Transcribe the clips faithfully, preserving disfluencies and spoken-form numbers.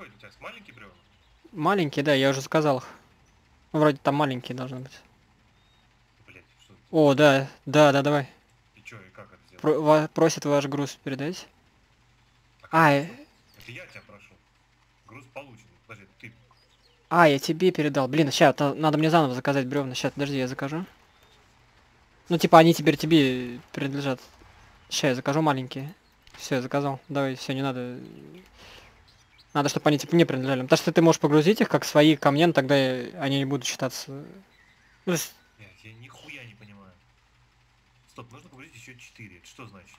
какой у тебя? Маленький бревна? Маленькие, да, я уже заказал их. Вроде там маленькие должны быть. Блять, что это? О, да, да, да, давай. И чё, и как это сделать? Про ва просит ваш груз передать. А как А, это, э стоп? Это я тебя прошу. Груз получен. Подожди, это ты. а, я тебе передал. Блин, сейчас надо мне заново заказать бревна. Сейчас, подожди, я закажу. Ну, типа, они теперь тебе принадлежат. Сейчас я закажу маленькие. Все, я заказал. Давай, все, не надо. Надо, чтобы они типа не принадлежали. Потому что ты можешь погрузить их как свои ко мне, но тогда они не будут считаться. Ну, то есть... Блять, я нихуя не понимаю. Стоп, нужно погрузить еще четыре. Это что значит?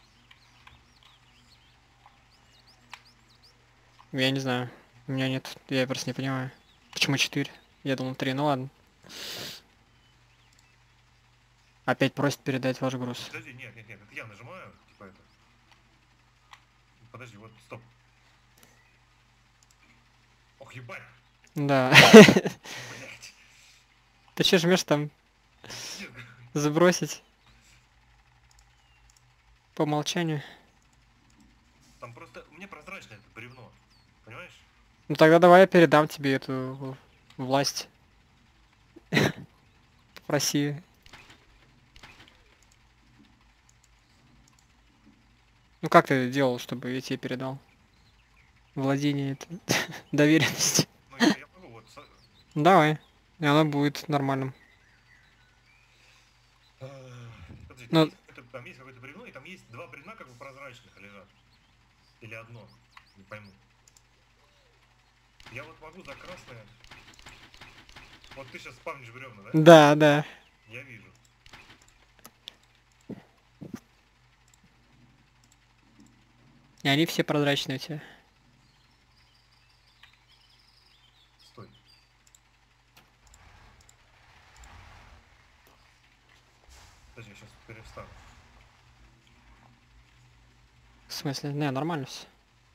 Я не знаю. У меня нет. Я просто не понимаю. Почему четыре? Я думал три, ну ладно. Опять просит передать ваш груз. Подожди, нет, нет, нет, это я нажимаю, типа это. Подожди, вот, стоп. Ох, ебать! Да. Блять! Ты че жмешь там? Пиздец. Забросить? По умолчанию. Там просто, мне прозрачно это бревно. Понимаешь? Ну тогда давай я передам тебе эту власть. Попроси. Ну как ты делал, чтобы я тебе передал? Владение это доверенность. Ну, я, я могу вот... со- Давай. И оно будет нормальным. Подожди, там Ну, есть какое-то там есть какое-то бревно, и там есть два бревна как бы прозрачных лежат. Или одно. Не пойму. Я вот могу за красное... Вот ты сейчас спавнишь бревна, да? да, да. Я вижу. И они все прозрачные у тебя. Стой. Подожди, я сейчас перестану. В смысле? Не, нормально все.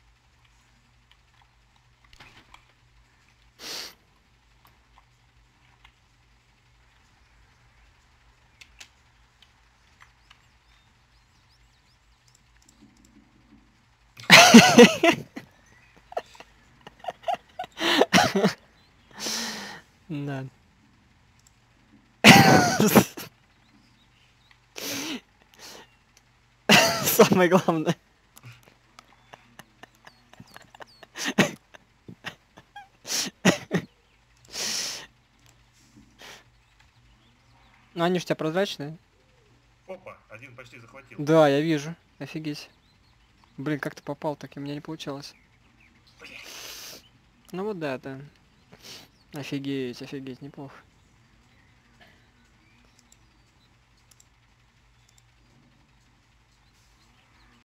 Да. Самое главное. Ну они же у тебя прозрачные. Опа, один почти захватил. Да, я вижу. Офигеть. Блин, как ты попал, так и у меня не получалось. Блять. Ну вот да, да. Офигеть, офигеть, неплохо.